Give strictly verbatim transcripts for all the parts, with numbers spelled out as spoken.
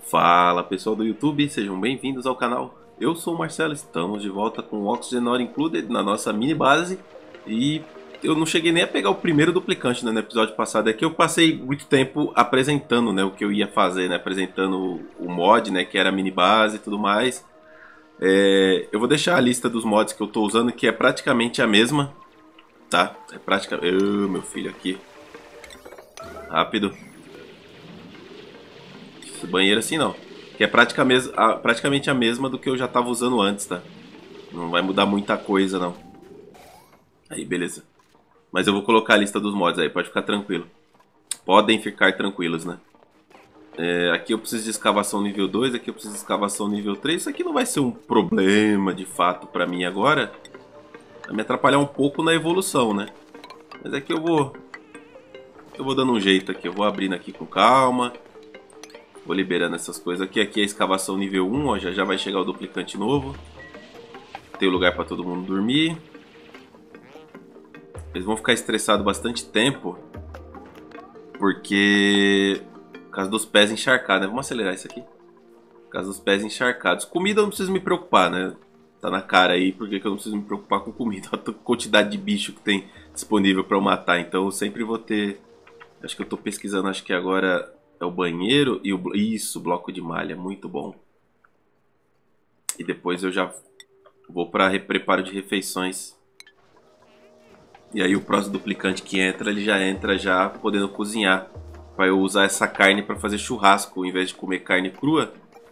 Fala pessoal do YouTube, sejam bem-vindos ao canal. Eu sou o Marcelo, estamos de volta com o Oxygen Not Included na nossa mini base. E eu não cheguei nem a pegar o primeiro duplicante, né, no episódio passado. É que eu passei muito tempo apresentando, né, o que eu ia fazer, né, apresentando o mod, né, que era a mini base e tudo mais. É, eu vou deixar a lista dos mods que eu tô usando, que é praticamente a mesma, tá? É praticamente... Oh, meu filho aqui. Rápido. Esse banheiro assim não. Que é praticamente a, praticamente a mesma do que eu já tava usando antes, tá? Não vai mudar muita coisa, não. Aí, beleza. Mas eu vou colocar a lista dos mods aí, pode ficar tranquilo. Podem ficar tranquilos, né? É, aqui eu preciso de escavação nível dois, aqui eu preciso de escavação nível três. Isso aqui não vai ser um problema, de fato, pra mim agora. Vai me atrapalhar um pouco na evolução, né? Mas aqui eu vou... Eu vou dando um jeito aqui. Eu vou abrindo aqui com calma. Vou liberando essas coisas aqui. Aqui é a escavação nível um, ó. Já já vai chegar o duplicante novo. Tem lugar pra todo mundo dormir. Eles vão ficar estressados bastante tempo. Porque... Por causa dos pés encharcados, né? Vamos acelerar isso aqui. Por causa dos pés encharcados. Comida eu não preciso me preocupar, né? Tá na cara aí, porque eu não preciso me preocupar com comida. Olha a quantidade de bicho que tem disponível pra eu matar. Então eu sempre vou ter... Acho que eu tô pesquisando, acho que agora é o banheiro e o... Isso, bloco de malha, muito bom. E depois eu já vou pra preparo de refeições. E aí o próximo duplicante que entra, ele já entra já podendo cozinhar. Pra eu usar essa carne pra fazer churrasco, ao invés de comer carne crua.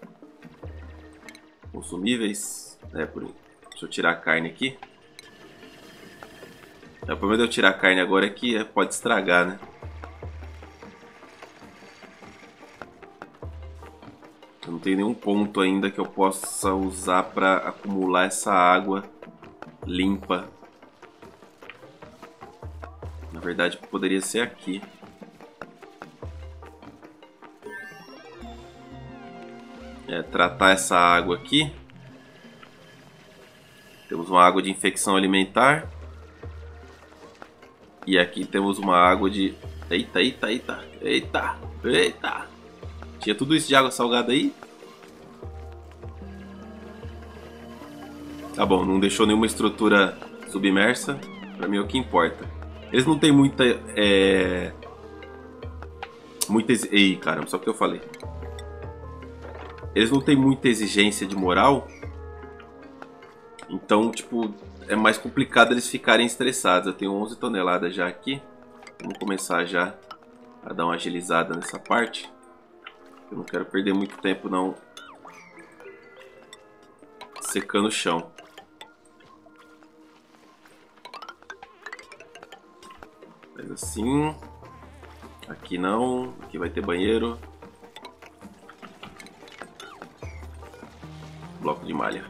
Consumíveis. É, por... Deixa eu tirar a carne aqui. É, o problema de eu tirar a carne agora é que é, pode estragar, né? Eu não tenho nenhum ponto ainda que eu possa usar pra acumular essa água limpa. Na verdade, poderia ser aqui. É, tratar essa água aqui. Temos uma água de infecção alimentar. E aqui temos uma água de... Eita, eita, eita, eita, eita. Tinha tudo isso de água salgada aí? Tá bom, não deixou nenhuma estrutura submersa. Pra mim é o que importa. Eles não tem muita... É... Muita... Ei, caramba, só o que eu falei. Eles não têm muita exigência de moral. Então, tipo, é mais complicado eles ficarem estressados. Eu tenho onze toneladas já aqui. Vamos começar já a dar uma agilizada nessa parte. Eu não quero perder muito tempo, não. Secando o chão. Faz assim. Aqui não. Aqui vai ter banheiro. Bloco de malha.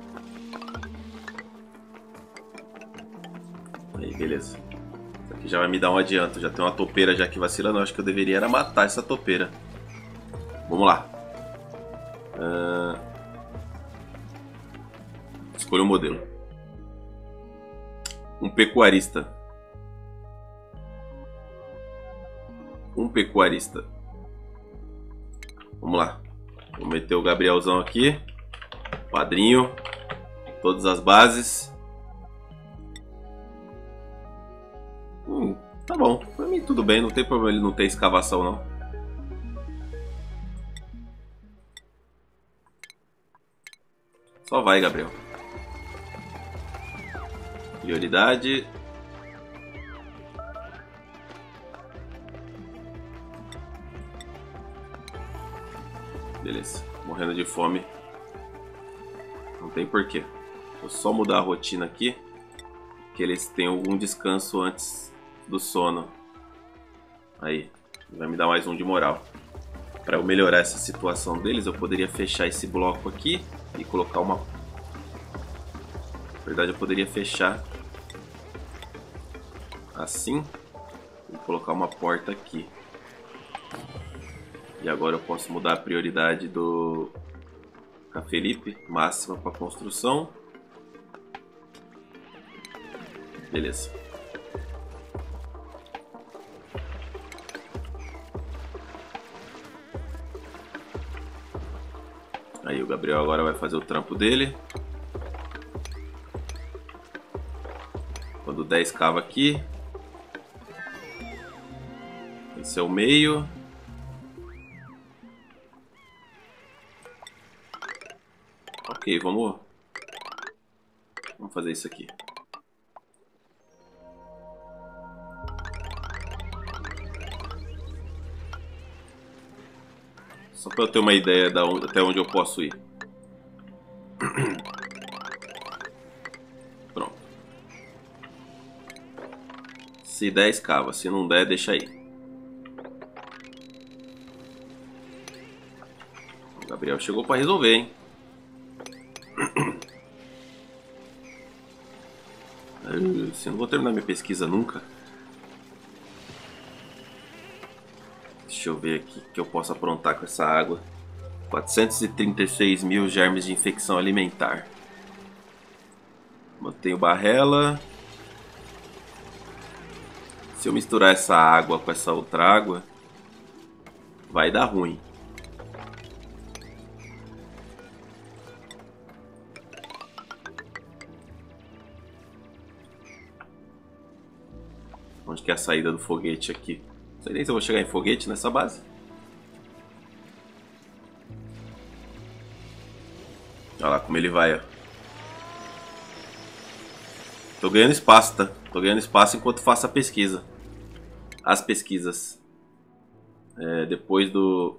Aí, beleza. Isso aqui já vai me dar um adianto. Já tem uma topeira já aqui vacilando. Eu acho que eu deveria era matar essa topeira. Vamos lá. Uh... Escolha um modelo. Um pecuarista. Um pecuarista. Vamos lá. Vou meter o Gabrielzão aqui. Padrinho. Todas as bases. Hum, tá bom. Pra mim tudo bem. Não tem problema ele não ter escavação, não. Só vai, Gabriel. Prioridade. Beleza. Morrendo de fome. Não tem porquê. Vou só mudar a rotina aqui. Que eles tenham algum descanso antes do sono. Aí. Vai me dar mais um de moral. Para eu melhorar essa situação deles, eu poderia fechar esse bloco aqui e colocar uma... Na verdade, eu poderia fechar assim e colocar uma porta aqui. E agora eu posso mudar a prioridade do Felipe, máxima para construção. Beleza. Aí o Gabriel agora vai fazer o trampo dele. Quando dez cava aqui. Esse é o meio. Ok, vamos... Vamos fazer isso aqui. Só para eu ter uma ideia de onde, até onde eu posso ir. Pronto. Se der, escava. Se não der, deixa aí. O Gabriel chegou para resolver, hein? Eu não vou terminar minha pesquisa nunca. Deixa eu ver aqui o que eu posso aprontar com essa água. quatrocentos e trinta e seis mil germes de infecção alimentar. Mantenho barrela. Se eu misturar essa água com essa outra água, vai dar ruim. Onde que é a saída do foguete aqui? Não sei nem se eu vou chegar em foguete nessa base. Olha lá como ele vai, ó. Tô ganhando espaço, tá? Tô ganhando espaço enquanto faço a pesquisa. As pesquisas. É, depois do...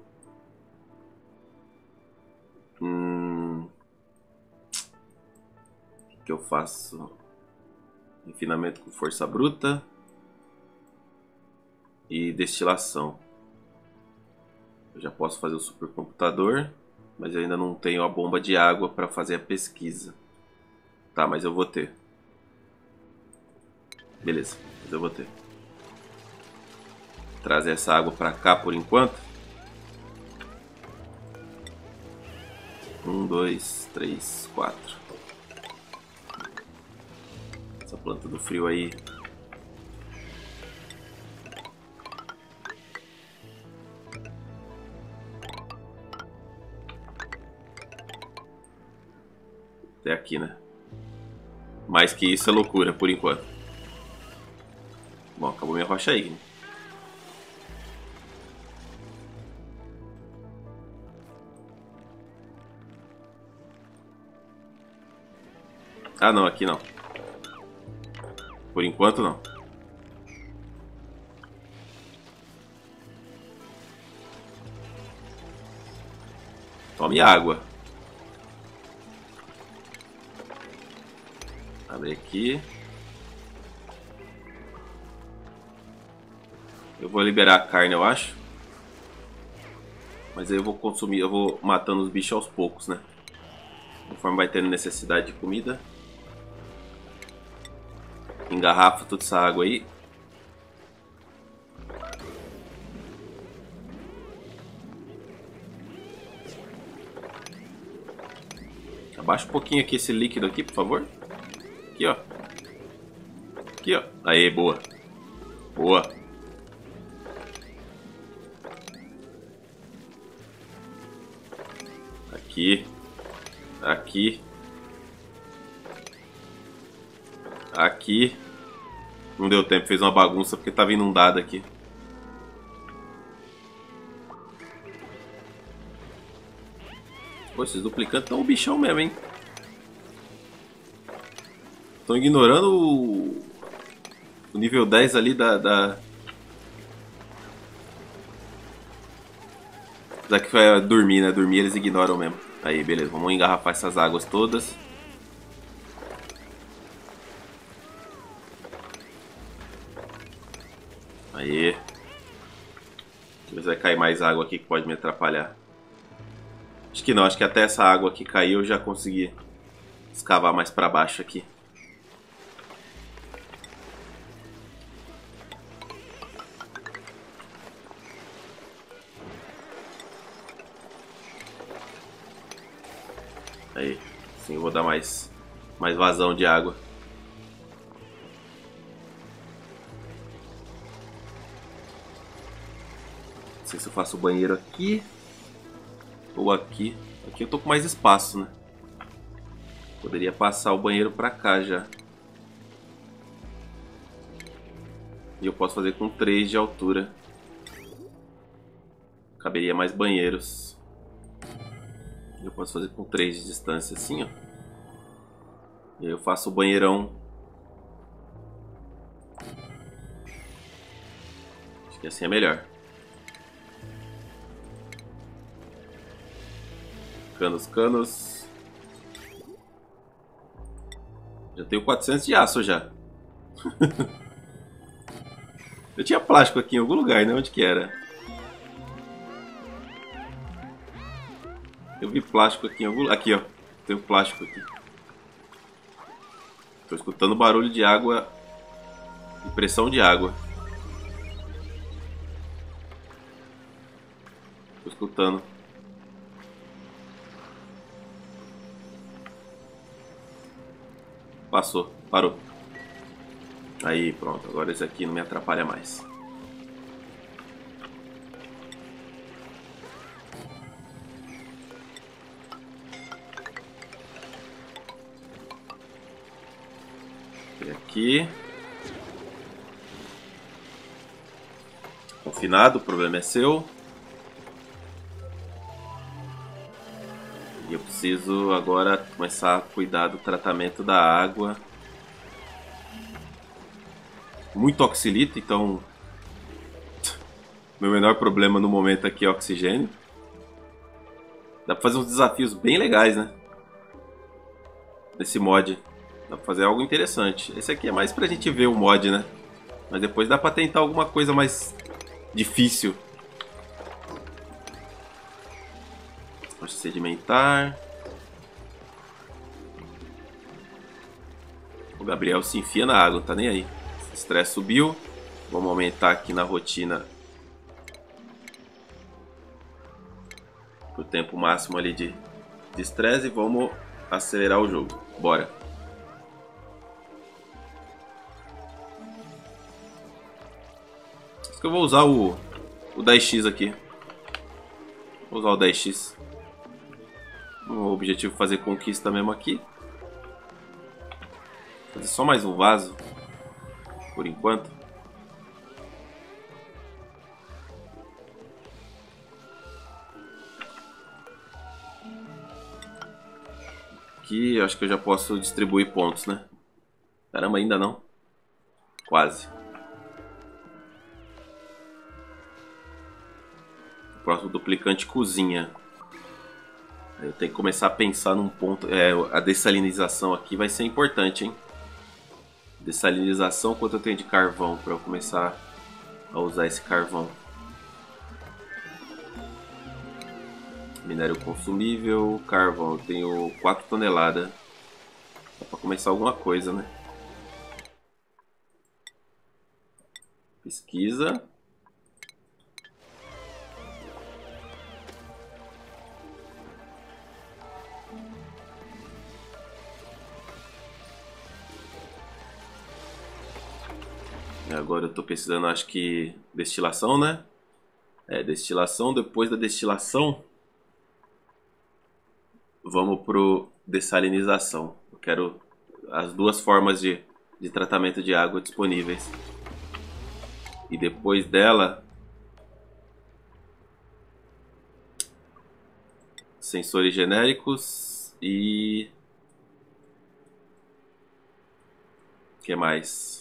Hum... O que eu faço? Refinamento com força bruta. E destilação. Eu já posso fazer o supercomputador, mas eu ainda não tenho a bomba de água para fazer a pesquisa. Tá, mas eu vou ter. Beleza, mas eu vou ter. Trazer essa água para cá por enquanto. Um, dois, três, quatro. Essa planta do frio aí. Até aqui, né? Mais que isso é loucura por enquanto. Bom, acabou minha rocha aí, né? Ah, não, aqui não. Por enquanto não. Tome água. Abre aqui. Eu vou liberar a carne, eu acho. Mas aí eu vou consumir, eu vou matando os bichos aos poucos, né? Conforme vai tendo necessidade de comida. Engarrafa toda essa água aí. Abaixa um pouquinho aqui esse líquido aqui, por favor. Aqui, ó. Aqui, ó. Aê, boa. Boa. Aqui. Aqui. Aqui. Não deu tempo, fez uma bagunça porque tava inundado aqui. Pô, esses duplicantes estão um bichão mesmo, hein? Estão ignorando o... o nível dez ali da... da... Já que foi dormir, né? Dormir eles ignoram mesmo. Aí, beleza. Vamos engarrafar essas águas todas. Aí. Deixa eu ver se vai cair mais água aqui que pode me atrapalhar. Acho que não. Acho que até essa água que caiu eu já consegui escavar mais pra baixo aqui. Aí, sim, eu vou dar mais, mais vazão de água. Não sei se eu faço o banheiro aqui. Ou aqui. Aqui eu tô com mais espaço, né? Poderia passar o banheiro pra cá já. E eu posso fazer com três de altura. Caberia mais banheiros. Eu posso fazer com três de distância assim, ó. E aí eu faço o banheirão. Acho que assim é melhor. Canos, canos. Já tenho quatrocentos de aço já. Eu tinha plástico aqui em algum lugar, né? Onde que era? Eu vi plástico aqui em algum lugar. Aqui, ó. Tem plástico aqui. Tô escutando barulho de água e pressão de água. Tô escutando. Passou, parou. Aí, pronto. Agora esse aqui não me atrapalha mais. E aqui. Confinado, o problema é seu. E eu preciso agora começar a cuidar do tratamento da água. Muito oxilita, então meu menor problema no momento aqui é oxigênio. Dá pra fazer uns desafios bem legais, né? Nesse mod. Dá pra fazer algo interessante. Esse aqui é mais pra gente ver o mod, né? Mas depois dá pra tentar alguma coisa mais difícil. Rocha sedimentar. O Gabriel se enfia na água, não tá nem aí. O estresse subiu. Vamos aumentar aqui na rotina o tempo máximo ali de estresse e vamos acelerar o jogo. Bora. Acho que eu vou usar o, o dez x aqui. Vou usar o dez x. O objetivo é fazer conquista mesmo aqui. Fazer só mais um vaso. Por enquanto. Aqui eu acho que eu já posso distribuir pontos, né? Caramba, ainda não. Quase. O próximo duplicante cozinha. Eu tenho que começar a pensar num ponto. É, a dessalinização aqui vai ser importante, hein? Dessalinização, quanto eu tenho de carvão para eu começar a usar esse carvão? Minério consumível, carvão, eu tenho quatro toneladas. Dá para começar alguma coisa, né? Pesquisa. Agora eu tô precisando, acho que destilação, né? É, destilação. Depois da destilação, vamos pro dessalinização. Eu quero as duas formas de, de tratamento de água disponíveis. E depois dela, sensores genéricos e... o que mais?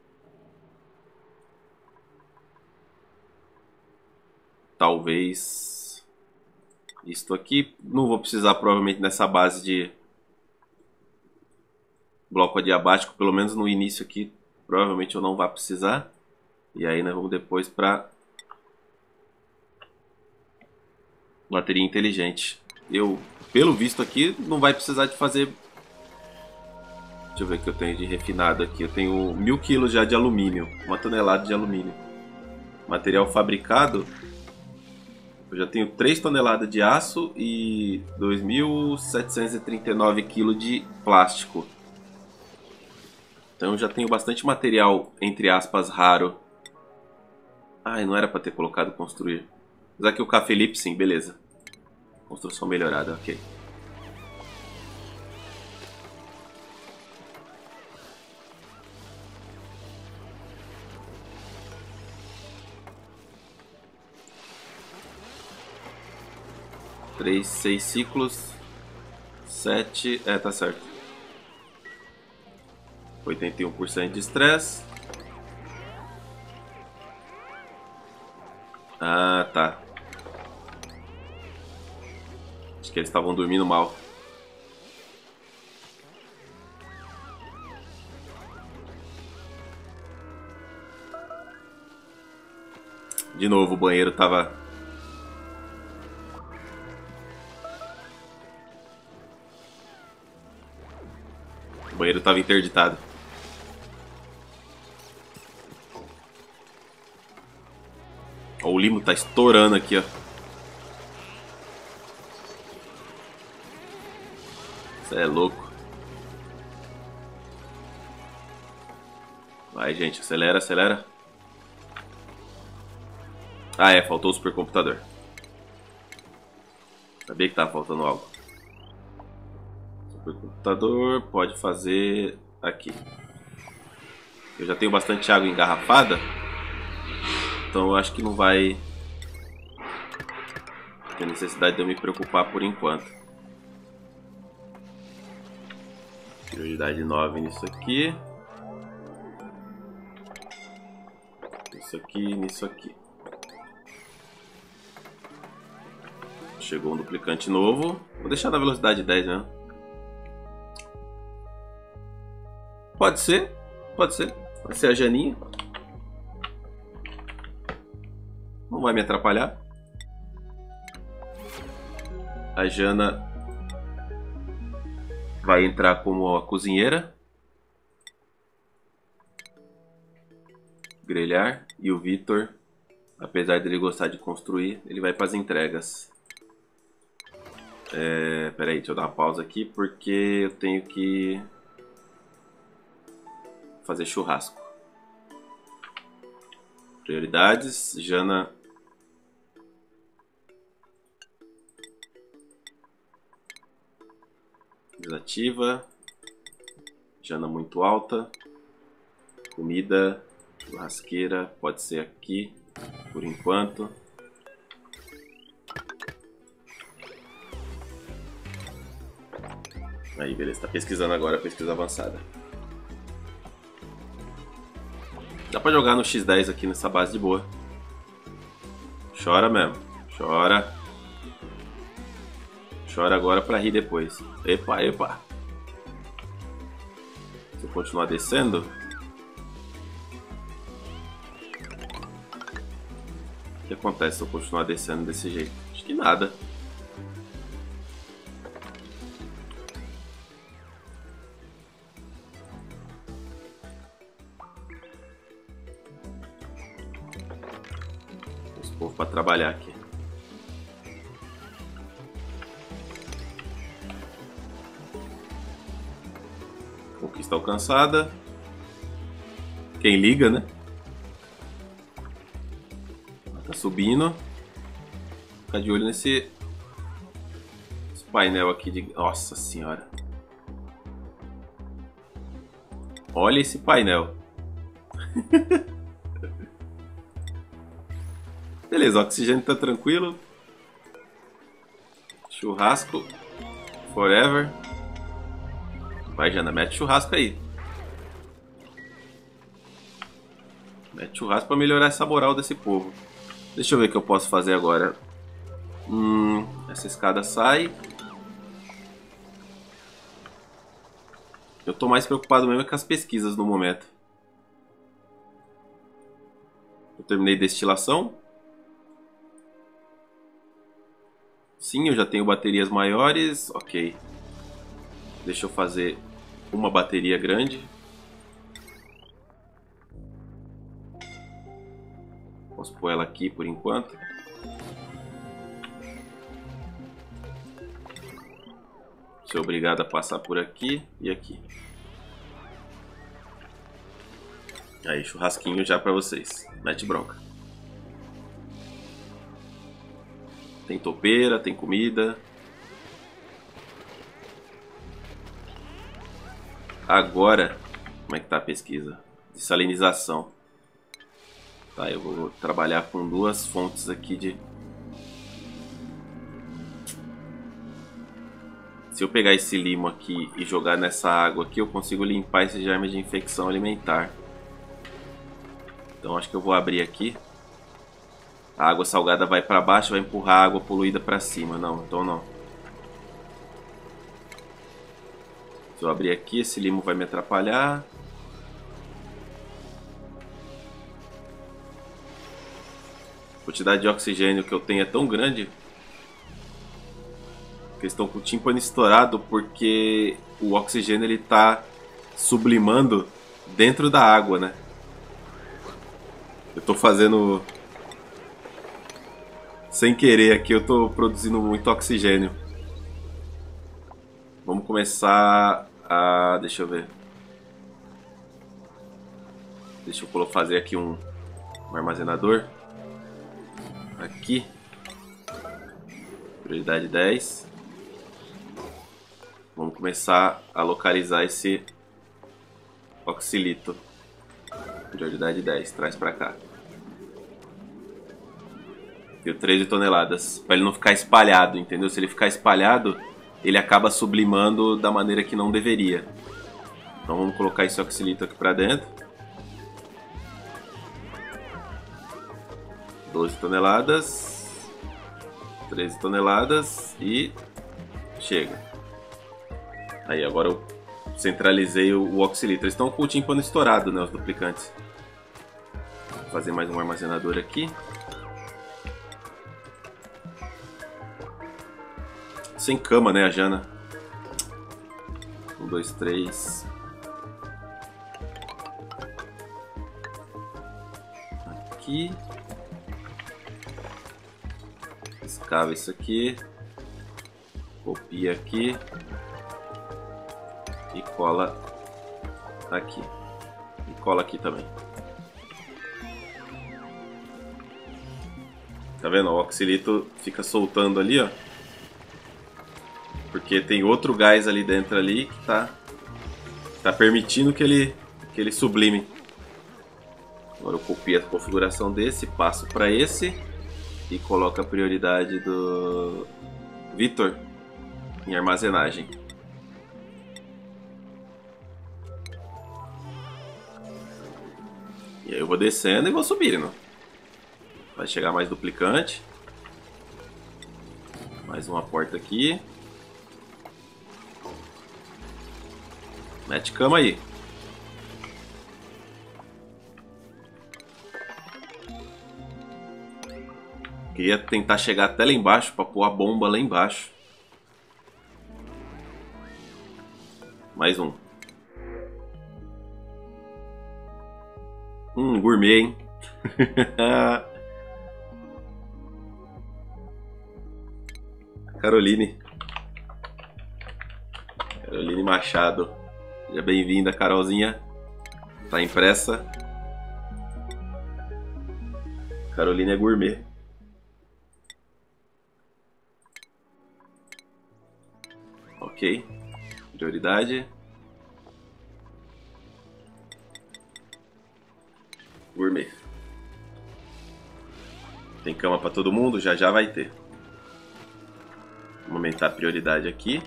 Talvez isto aqui. Não vou precisar provavelmente nessa base de bloco adiabático, pelo menos no início aqui. Provavelmente eu não vou precisar. E aí nós vamos depois para bateria inteligente. Eu, pelo visto aqui, não vai precisar de fazer... Deixa eu ver o que eu tenho de refinado aqui. Eu tenho mil quilos já de alumínio, uma tonelada de alumínio. Material fabricado... eu já tenho três toneladas de aço e dois mil setecentos e trinta e nove quilos de plástico. Então eu já tenho bastante material, entre aspas, raro. Ai, não era para ter colocado construir. Mas aqui o Café Lipsin, beleza. Construção melhorada, ok. Três, seis ciclos. Sete. É, tá certo. oitenta e um por cento de estresse. Ah, tá. Acho que eles estavam dormindo mal. De novo, o banheiro tava... O banheiro tava interditado. Ó, o limo tá estourando aqui, ó. Isso é louco. Vai, gente, acelera, acelera. Ah, é, faltou o supercomputador. Sabia que tava faltando algo. Supercomputador pode fazer aqui. Eu já tenho bastante água engarrafada, então eu acho que não vai ter necessidade de eu me preocupar por enquanto. Prioridade nove nisso aqui. Isso aqui, nisso aqui. Chegou um duplicante novo. Vou deixar na velocidade dez, né? Pode ser. Pode ser. Vai ser a Janinha. Não vai me atrapalhar. A Jana vai entrar como a cozinheira. Grelhar. E o Vitor, apesar dele gostar de construir, ele vai para as entregas. É, peraí, deixa eu dar uma pausa aqui porque eu tenho que fazer churrasco. Prioridades, Jana. Desativa. Jana muito alta. Comida, churrasqueira, pode ser aqui por enquanto. Aí, beleza, tá pesquisando agora, pesquisa avançada. Dá pra jogar no X dez aqui nessa base de boa. Chora mesmo, chora. Chora agora pra rir depois. Epa, epa. Se eu continuar descendo... O que acontece se eu continuar descendo desse jeito? Acho que nada. Os povos para trabalhar aqui. Conquista alcançada. Quem liga, né? Tá subindo. Ficar de olho nesse esse painel aqui de... Nossa senhora. Olha esse painel. Beleza, o oxigênio tá tranquilo. Churrasco forever. Vai, Jana, mete churrasco aí. Mete churrasco pra melhorar essa moral desse povo. Deixa eu ver o que eu posso fazer agora. Hum, essa escada sai. Eu tô mais preocupado mesmo com as pesquisas no momento. Eu terminei destilação. Sim, eu já tenho baterias maiores. Ok. Deixa eu fazer uma bateria grande. Posso pôr ela aqui por enquanto. Sou obrigado a passar por aqui e aqui. Aí, churrasquinho já pra vocês. Mete bronca. Tem topeira, tem comida. Agora, como é que tá a pesquisa? Dessalinização. Tá, eu vou trabalhar com duas fontes aqui de... Se eu pegar esse limo aqui e jogar nessa água aqui, eu consigo limpar esse germe de infecção alimentar. Então acho que eu vou abrir aqui. A água salgada vai para baixo, vai empurrar a água poluída para cima. Não, então não. Se eu abrir aqui, esse limo vai me atrapalhar. A quantidade de oxigênio que eu tenho é tão grande que eles estão com o tímpano estourado porque o oxigênio ele tá sublimando dentro da água, né? Eu tô fazendo sem querer aqui, eu tô produzindo muito oxigênio. Vamos começar a... deixa eu ver. Deixa eu fazer aqui um, um armazenador. Aqui. Prioridade dez. Vamos começar a localizar esse oxilito. Prioridade dez. Traz pra cá. Deu treze toneladas. Pra ele não ficar espalhado, entendeu? Se ele ficar espalhado, ele acaba sublimando da maneira que não deveria. Então vamos colocar esse oxilito aqui pra dentro. doze toneladas. treze toneladas. E chega. Aí, agora eu centralizei o, o oxilito. Eles estão com o tímpano estourado, né? Os duplicantes. Vou fazer mais um armazenador aqui. Sem cama, né, a Jana? Um, dois, três. Aqui. Escava isso aqui. Copia aqui. E cola aqui. E cola aqui também. Tá vendo? O oxilito fica soltando ali, ó. Porque tem outro gás ali dentro ali que tá, tá permitindo que ele, que ele sublime. Agora eu copio a configuração desse, passo para esse e coloco a prioridade do Vitor em armazenagem. E aí eu vou descendo e vou subindo. Vai chegar mais duplicante. Mais uma porta aqui. Mete cama aí. Queria tentar chegar até lá embaixo para pôr a bomba lá embaixo. Mais um. Hum, gourmet, hein? Caroline. Caroline Machado. Seja bem-vinda, Carolzinha. Tá impressa. Caroline é gourmet. Ok. Prioridade. Gourmet. Tem cama para todo mundo? Já já vai ter. Vamos aumentar a prioridade aqui.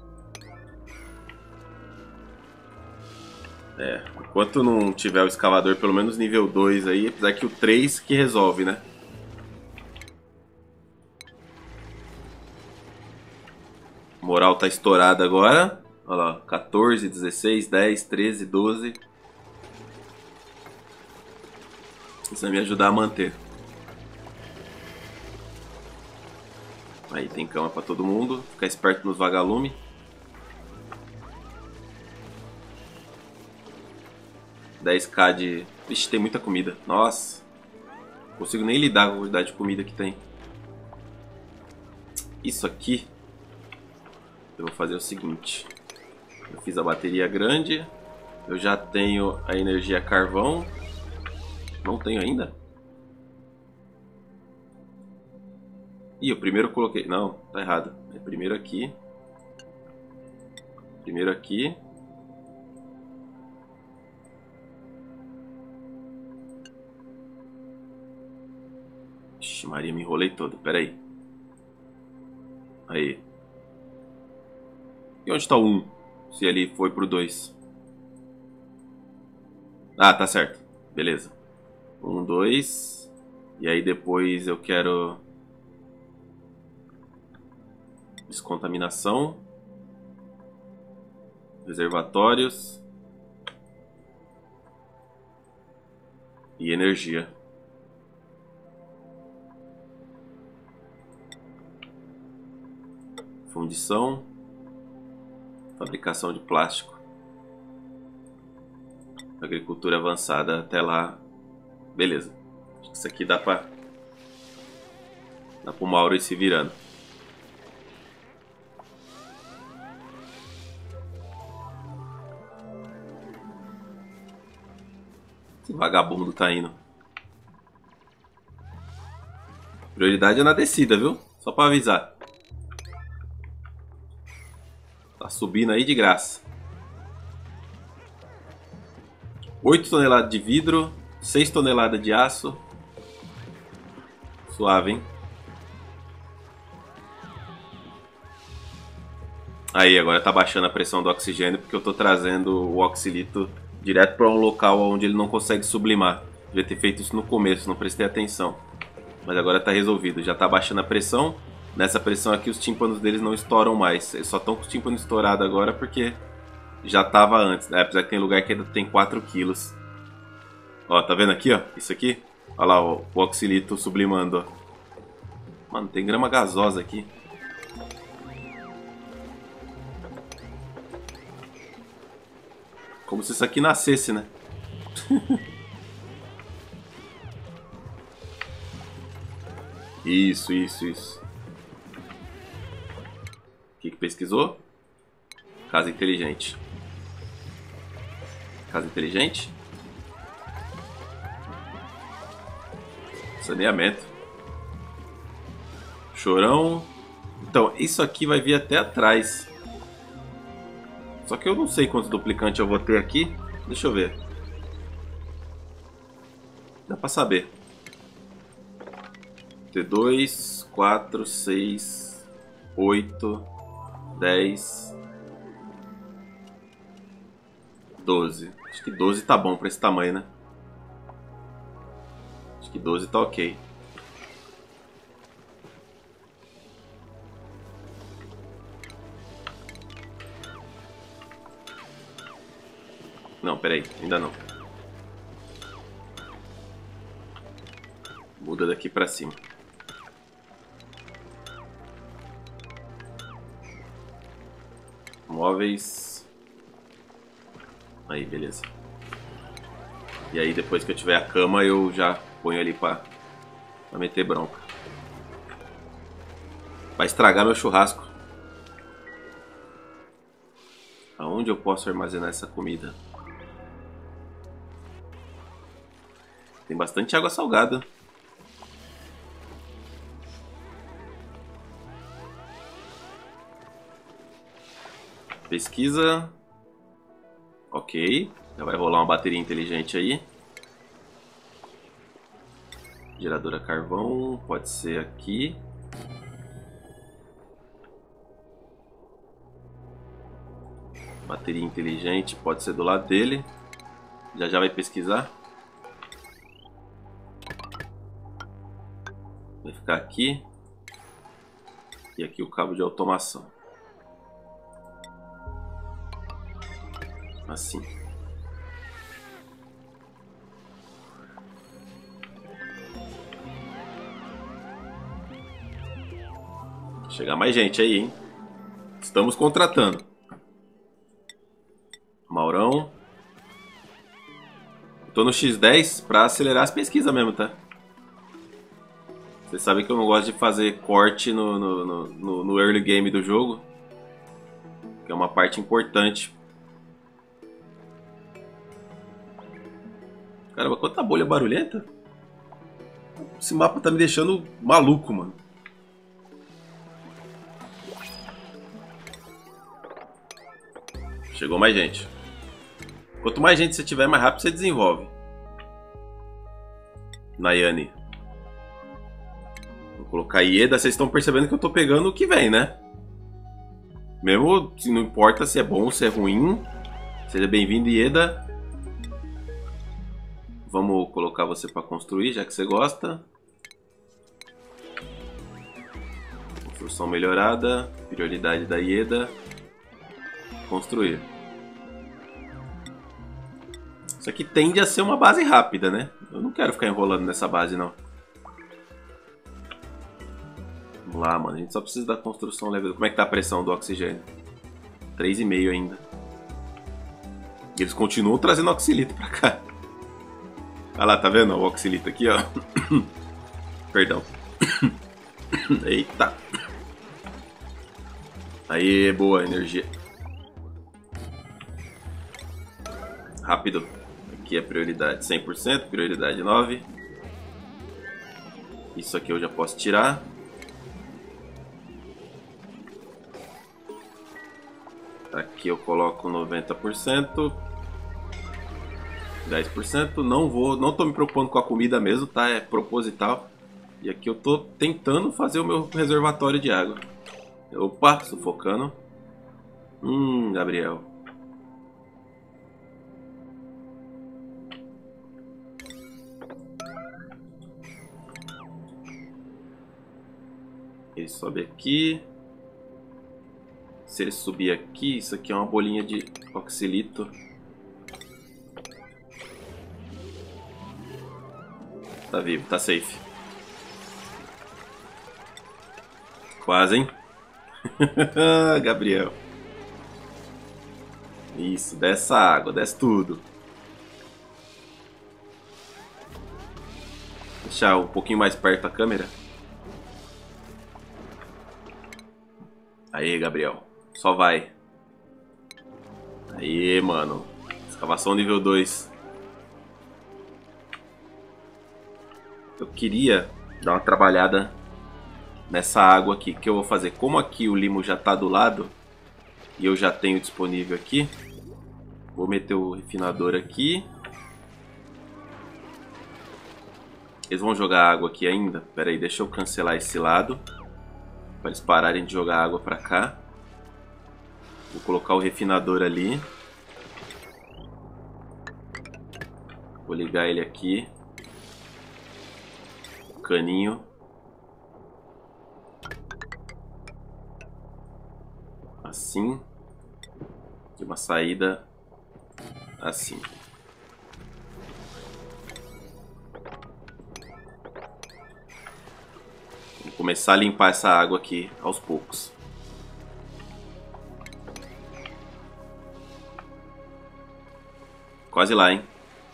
É, enquanto não tiver o escavador pelo menos nível dois aí, apesar que o três que resolve, né? Moral tá estourada agora. Olha lá, quatorze, dezesseis, dez, treze, doze. Isso vai me ajudar a manter. Aí tem cama pra todo mundo. Ficar esperto nos vagalumes. dez k de... Vixe, tem muita comida. Nossa. Não consigo nem lidar com a quantidade de comida que tem. Isso aqui... Eu vou fazer o seguinte. Eu fiz a bateria grande. Eu já tenho a energia carvão. Não tenho ainda? Ih, o primeiro eu coloquei... Não, tá errado. É primeiro aqui. Primeiro aqui. Ixi, Maria, me enrolei todo. Pera aí. Aí. E onde tá o um? Se ele foi pro dois. Ah, tá certo. Beleza. um, dois. E aí depois eu quero... Descontaminação. Reservatórios. E energia. Fundição. Fabricação de plástico. Agricultura avançada até lá. Beleza. Acho que isso aqui dá pra... Dá pro Mauro ir se virando. Esse vagabundo tá indo. Prioridade é na descida, viu? Só pra avisar. Tá subindo aí de graça. oito toneladas de vidro. seis toneladas de aço. Suave, hein? Aí, agora tá baixando a pressão do oxigênio porque eu tô trazendo o oxilito direto para um local onde ele não consegue sublimar. Devia ter feito isso no começo, não prestei atenção. Mas agora tá resolvido. Já tá baixando a pressão. Nessa pressão aqui os tímpanos deles não estouram mais. Eles só estão com os tímpanos estourados agora porque já tava antes, né? Apesar que tem lugar que ainda tem quatro quilos. Ó, tá vendo aqui, ó? Isso aqui. Olha lá, ó, o oxilito sublimando, ó. Mano, tem grama gasosa aqui. Como se isso aqui nascesse, né? Isso, isso, isso. O que que pesquisou? Casa inteligente. Casa inteligente. Saneamento. Chorão. Então, isso aqui vai vir até atrás. Só que eu não sei quantos duplicantes eu vou ter aqui. Deixa eu ver. Dá pra saber. T dois, quatro, seis, oito, dez, doze. Acho que doze tá bom pra esse tamanho, né? Acho que doze tá ok. Não, peraí, ainda não. Muda daqui pra cima. Móveis. Aí, beleza. E aí depois que eu tiver a cama eu já ponho ali pra, pra meter bronca. Vai estragar meu churrasco. Aonde eu posso armazenar essa comida? Tem bastante água salgada. Pesquisa. Ok. Já vai rolar uma bateria inteligente aí. Gerador a carvão. Pode ser aqui. Bateria inteligente. Pode ser do lado dele. Já já vai pesquisar. Vai ficar aqui. E aqui o cabo de automação. Assim. Chegar mais gente aí, hein? Estamos contratando. Maurão. Tô no X dez pra acelerar as pesquisas mesmo, tá? Vocês sabem que eu não gosto de fazer corte no, no, no, no early game do jogo. Que é uma parte importante. Caramba, quanta bolha barulhenta. Esse mapa tá me deixando maluco, mano. Chegou mais gente. Quanto mais gente você tiver, mais rápido você desenvolve. Nayane. Vou colocar Ieda. Vocês estão percebendo que eu tô pegando o que vem, né? Mesmo se não importa se é bom ou se é ruim. Seja bem-vindo, Ieda. Vamos colocar você para construir, já que você gosta. Construção melhorada. Prioridade da Ieda. Construir. Isso aqui tende a ser uma base rápida, né? Eu não quero ficar enrolando nessa base, não. Vamos lá, mano. A gente só precisa da construção level. Como é que tá a pressão do oxigênio? três vírgula cinco ainda. E eles continuam trazendo oxilito pra cá. Olha lá, tá vendo o oxilito aqui, ó. Perdão. Eita. Aí, boa energia. Rápido. Aqui é prioridade cem por cento, prioridade nove. Isso aqui eu já posso tirar. Aqui eu coloco noventa por cento. dez por cento. Não vou, não tô me preocupando com a comida mesmo, tá? É proposital. E aqui eu tô tentando fazer o meu reservatório de água. Opa, sufocando. Hum, Gabriel. Ele sobe aqui. Se ele subir aqui, isso aqui é uma bolinha de oxilito. Tá vivo, tá safe. Quase, hein? Gabriel. Isso, desce a água, desce tudo. Deixar um pouquinho mais perto a câmera. Aí, Gabriel. Só vai. Aí, mano. Escavação nível dois. Eu queria dar uma trabalhada nessa água aqui. O que eu vou fazer? Como aqui o limo já tá do lado e eu já tenho disponível aqui, vou meter o refinador aqui. Eles vão jogar água aqui ainda? Pera aí, deixa eu cancelar esse lado para eles pararem de jogar água para cá. Vou colocar o refinador ali. Vou ligar ele aqui. O caninho. Assim. E uma saída assim. Vou começar a limpar essa água aqui aos poucos. Quase lá, hein?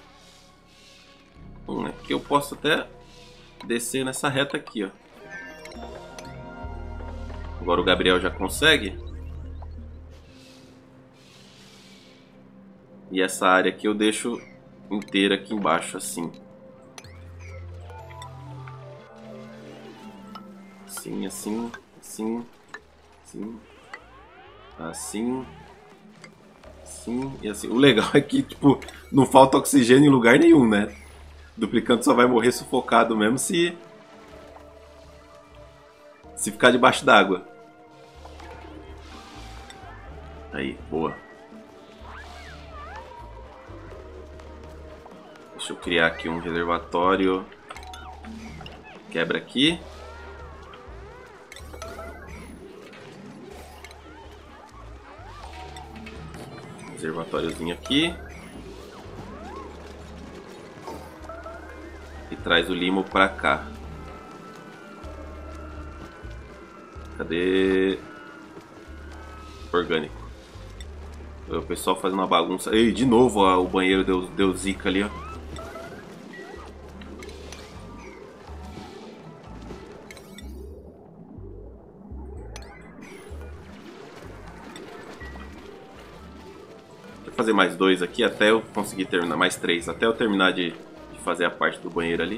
Hum, aqui eu posso até descer nessa reta aqui, ó. Agora o Gabriel já consegue. E essa área aqui eu deixo inteira aqui embaixo, assim. Assim, assim, assim, assim, assim, assim e assim. O legal é que, tipo, não falta oxigênio em lugar nenhum, né? O duplicante só vai morrer sufocado mesmo se... se ficar debaixo d'água. Aí, boa. Deixa eu criar aqui um reservatório. Quebra aqui. Reservatóriozinho aqui. E traz o limo pra cá. Cadê? Orgânico. O pessoal fazendo uma bagunça. Ei, de novo ó, o banheiro deu, deu zica ali, ó. Vou fazer mais dois aqui até eu conseguir terminar. Mais três, até eu terminar de, de fazer a parte do banheiro ali.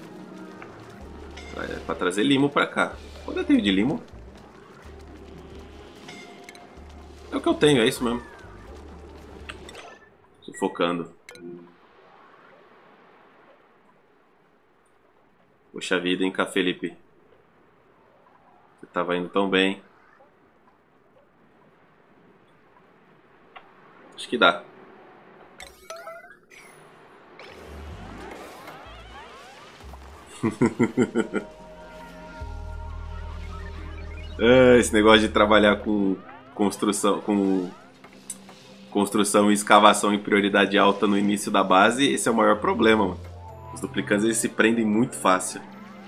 É pra trazer limo pra cá. Quanto eu tenho de limo? É o que eu tenho, é isso mesmo. focando. Poxa vida, hein, Cá Felipe. Você tava indo tão bem. Acho que dá. É, esse negócio de trabalhar com construção, com construção e escavação em prioridade alta no início da base, esse é o maior problema, mano. Os duplicantes eles se prendem muito fácil.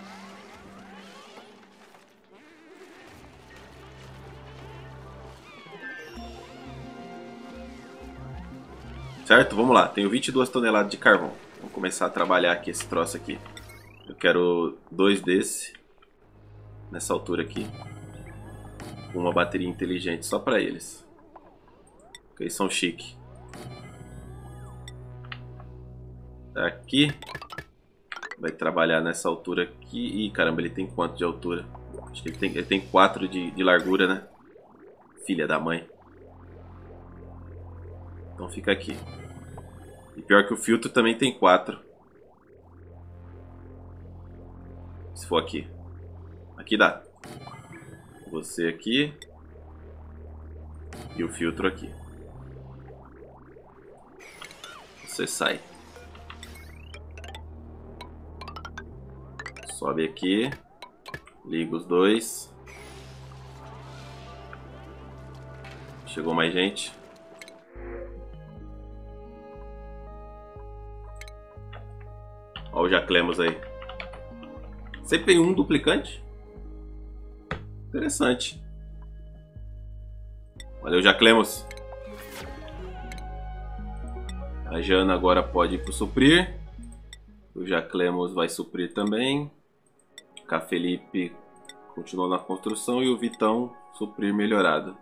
Certo? Vamos lá. Tenho vinte e duas toneladas de carvão. Vamos começar a trabalhar aqui esse troço aqui. Eu quero dois desse. Nessa altura aqui. Uma bateria inteligente só pra eles. Porque eles são chique. Aqui. Vai trabalhar nessa altura aqui. Ih, caramba, ele tem quanto de altura? Acho que ele tem, ele tem quatro de, de largura, né? Filha da mãe. Então fica aqui. E pior que o filtro também tem quatro. Se for aqui. Aqui dá. Você aqui. E o filtro aqui. Você sai. Sobe aqui. Liga os dois. Chegou mais gente. Olha o Jaclemos aí. Sempre tem um duplicante. Interessante. Valeu, Jaclemos. A Jana agora pode ir pro suprir. O Jaclemos vai suprir também. O Cá Felipe continuou na construção. E o Vitão suprir melhorado.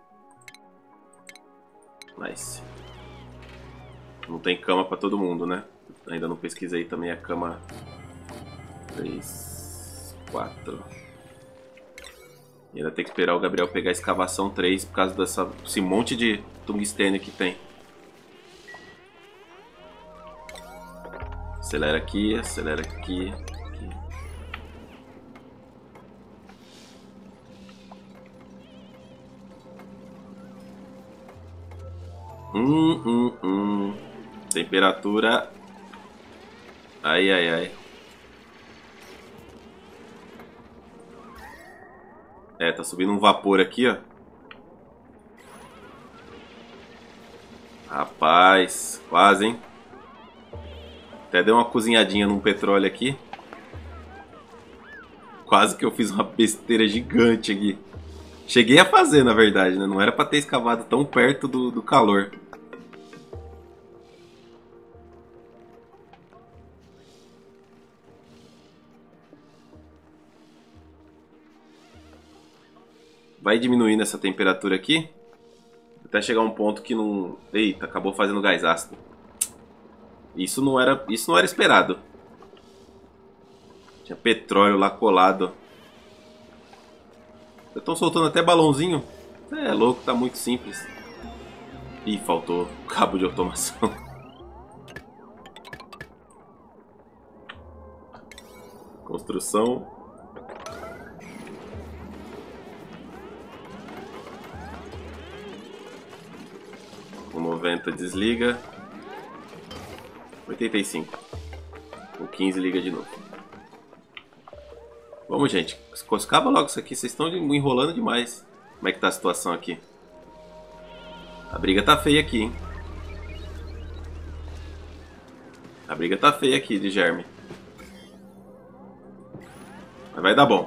Nice. Não tem cama pra todo mundo, né? Ainda não pesquisei também a cama. três, quatro. E ainda tem que esperar o Gabriel pegar a escavação três por causa dessa, desse monte de tungstênio que tem. Acelera aqui, acelera aqui. aqui. Hum, hum, hum. Temperatura. Ai, ai, ai. É, tá subindo um vapor aqui, ó. Rapaz, quase, hein? Até deu uma cozinhadinha num petróleo aqui. Quase que eu fiz uma besteira gigante aqui. Cheguei a fazer, na verdade, né? Não era pra ter escavado tão perto do, do calor. Vai diminuindo essa temperatura aqui. Até chegar um ponto que não... Eita, acabou fazendo gás ácido. Isso não era, isso não era esperado. Tinha petróleo lá colado. Estão soltando até balãozinho. É louco, tá muito simples. Ih, faltou cabo de automação. Construção. Com noventa desliga. oitenta e cinco. Com quinze liga de novo. Vamos, gente. Acaba logo isso aqui. Vocês estão enrolando demais. Como é que tá a situação aqui? A briga tá feia aqui, hein? A briga tá feia aqui de germe. Mas vai dar bom.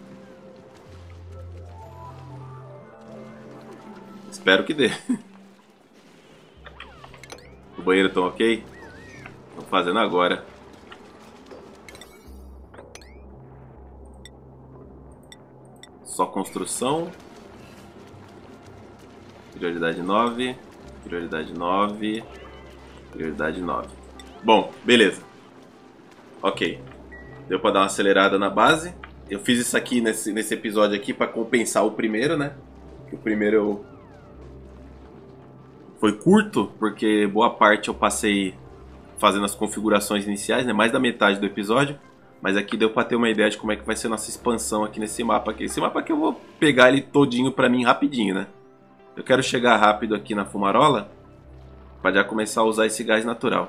Espero que dê. O banheiro tá ok? Estão fazendo agora. Só construção. Prioridade nove. Prioridade nove. Prioridade nove. Bom, beleza. Ok. Deu pra dar uma acelerada na base. Eu fiz isso aqui nesse, nesse episódio aqui pra compensar o primeiro, né? O primeiro eu foi curto, porque boa parte eu passei fazendo as configurações iniciais, né? Mais da metade do episódio. Mas aqui deu pra ter uma ideia de como é que vai ser nossa expansão aqui nesse mapa aqui. Esse mapa aqui eu vou pegar ele todinho pra mim rapidinho, né? Eu quero chegar rápido aqui na fumarola pra já começar a usar esse gás natural.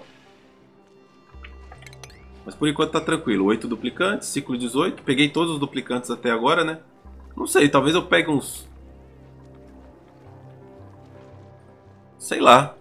Mas por enquanto tá tranquilo. oito duplicantes, ciclo dezoito. Peguei todos os duplicantes até agora, né? Não sei, talvez eu pegue uns... sei lá.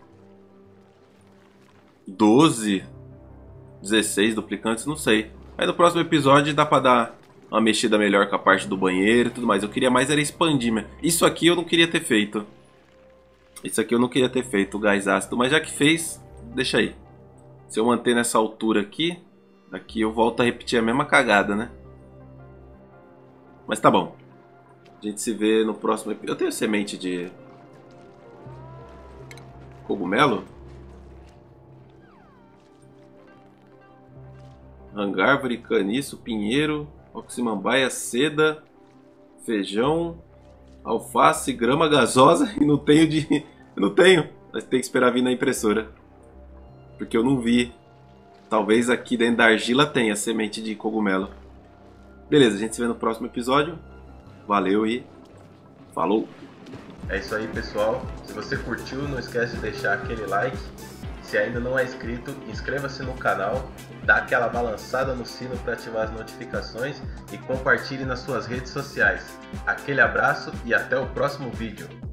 doze, dezesseis duplicantes, não sei. Aí no próximo episódio dá pra dar uma mexida melhor com a parte do banheiro e tudo mais. Eu queria mais era expandir. Isso aqui eu não queria ter feito. Isso aqui eu não queria ter feito, o gás ácido. Mas já que fez, deixa aí. Se eu manter nessa altura aqui, aqui eu volto a repetir a mesma cagada, né? Mas tá bom. A gente se vê no próximo episódio. Eu tenho semente de cogumelo? Hangárvore, caniço, pinheiro, oximambaia, seda, feijão, alface, grama gasosa e não tenho de... eu não tenho. Mas tem que esperar vir na impressora. Porque eu não vi. Talvez aqui dentro da argila tenha semente de cogumelo. Beleza, a gente se vê no próximo episódio. Valeu e falou! É isso aí, pessoal. Se você curtiu, não esquece de deixar aquele like. Se ainda não é inscrito, inscreva-se no canal, dá aquela balançada no sino para ativar as notificações e compartilhe nas suas redes sociais. Aquele abraço e até o próximo vídeo.